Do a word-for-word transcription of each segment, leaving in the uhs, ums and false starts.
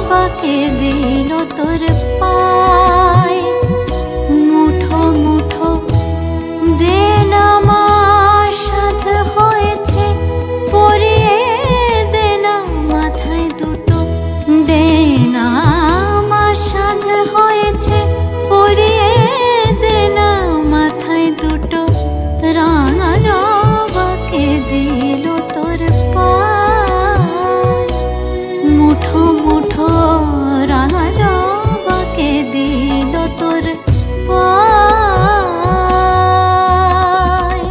জবাকে দিল তোর পায়। মুঠো মুঠো দেন আমার সাধ হয়েছে, পরিয়ে দেনা মাথায় দুটো। দেনা আমার সাধ হয়েছে, পরিয়ে দেনা মাথায় দুটো। রাঙা জবাকে দিল তোর পায়। মুঠো মুঠো রাঙা জবাকে দিল তোর পায়।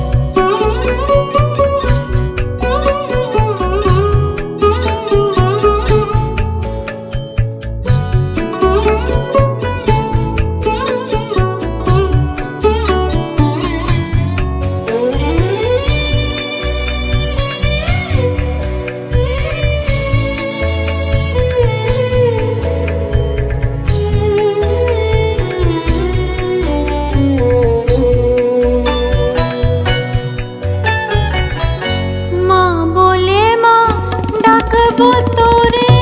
তোরে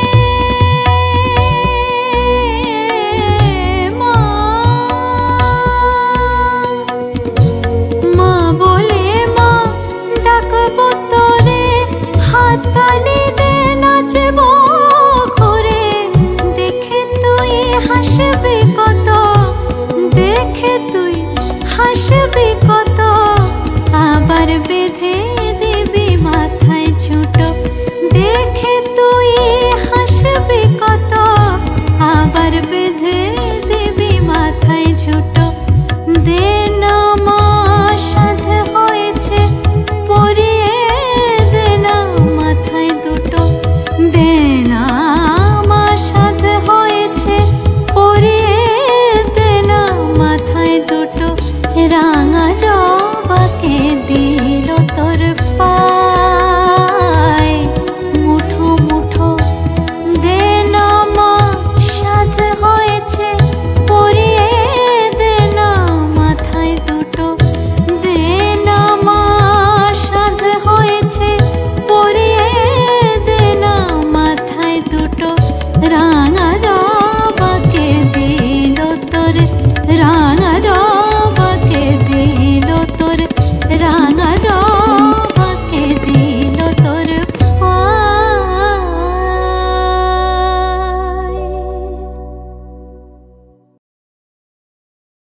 মা, মা বলে মা ডাকবো তোরে। হাততালি দে নাচব ঘুরে, দেখে তুই হাসবি কত, দেখে তুই হাসবি কত। আবার বেঁধে